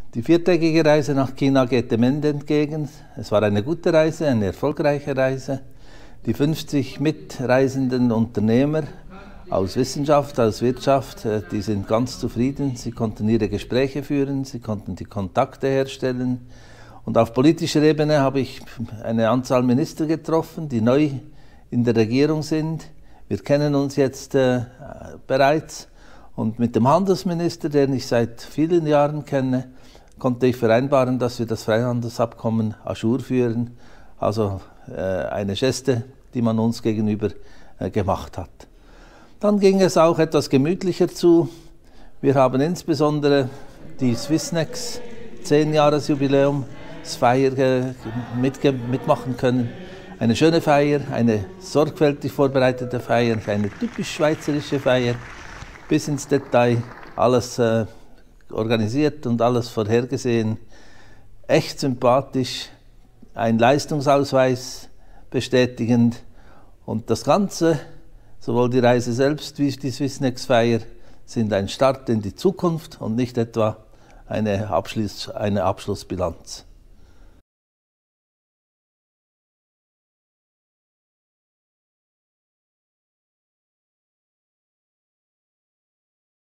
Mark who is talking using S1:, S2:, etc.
S1: Die viertägige Reise nach China geht dem Ende entgegen. Es war eine gute Reise, eine erfolgreiche Reise. Die 50 mitreisenden Unternehmer aus Wissenschaft, aus Wirtschaft, die sind ganz zufrieden. Sie konnten ihre Gespräche führen, sie konnten die Kontakte herstellen. Und auf politischer Ebene habe ich eine Anzahl Minister getroffen, die neu in der Regierung sind. Wir kennen uns jetzt bereits. Und mit dem Handelsminister, den ich seit vielen Jahren kenne, konnte ich vereinbaren, dass wir das Freihandelsabkommen à jour führen. Also eine Geste, die man uns gegenüber gemacht hat. Dann ging es auch etwas gemütlicher zu. Wir haben insbesondere die Swissnex 10-Jahres-Jubiläumsfeier mitmachen können. Eine schöne Feier, eine sorgfältig vorbereitete Feier, eine typisch schweizerische Feier, bis ins Detail, alles organisiert und alles vorhergesehen. Echt sympathisch, ein Leistungsausweis bestätigend und das Ganze, sowohl die Reise selbst wie die Swissnex-Feier, sind ein Start in die Zukunft und nicht etwa eine Abschlussbilanz.